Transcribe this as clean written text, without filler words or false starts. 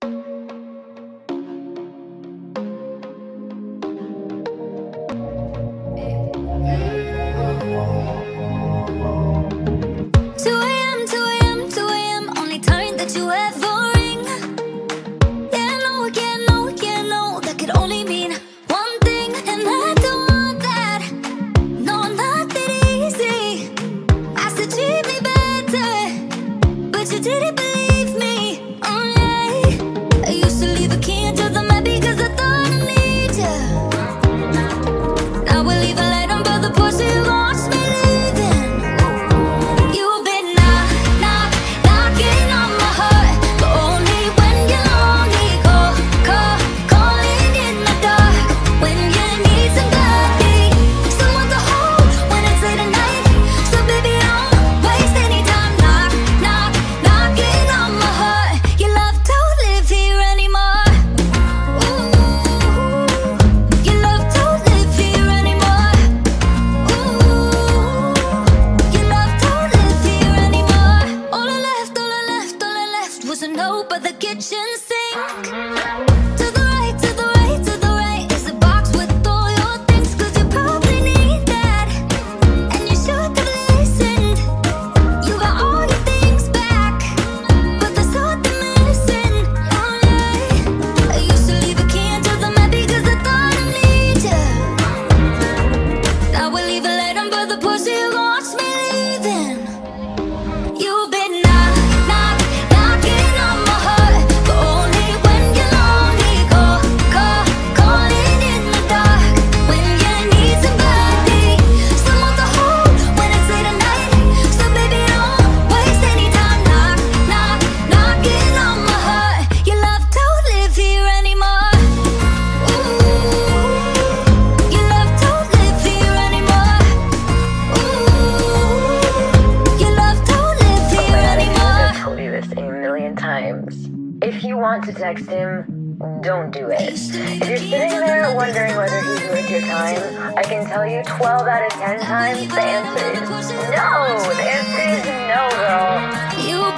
If you want to text him, don't do it. If you're sitting there wondering whether he's worth your time, I can tell you 12 out of 10 times the answer is no. The answer is no, girl.